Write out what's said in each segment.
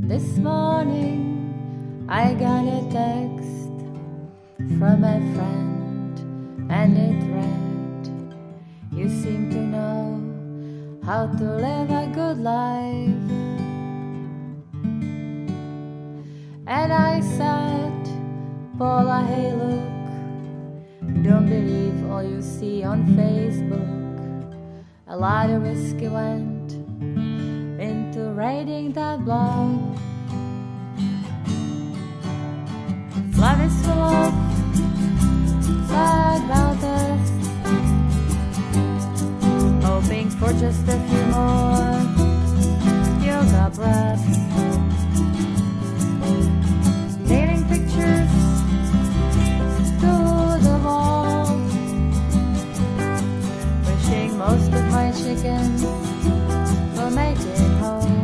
This morning I got a text from a friend, and it read, "You seem to know how to live a good life." And I said, "Paula, hey look, don't believe all you see on Facebook. A lot of whiskey went into writing that blog. Life is full of sad about us, hoping for just a few more yoga breaths, painting pictures to the wall, wishing most of my chickens will make it home,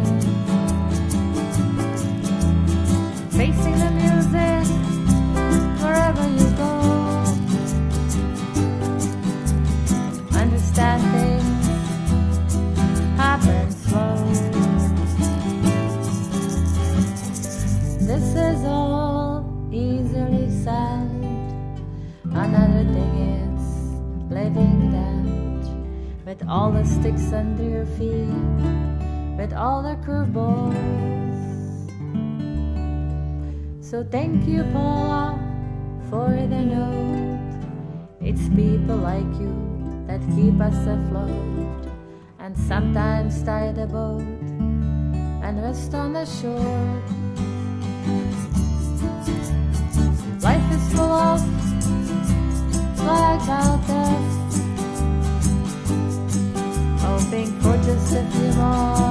facing the music wherever you go, understand things happen slow. This is all easily said, another thing is living that, with all the sticks under your feet, with all the curveballs. So thank you, Paula, for the note. It's people like you that keep us afloat, and sometimes tie the boat and rest on the shore. Life is full of flags out us, hoping for just a few more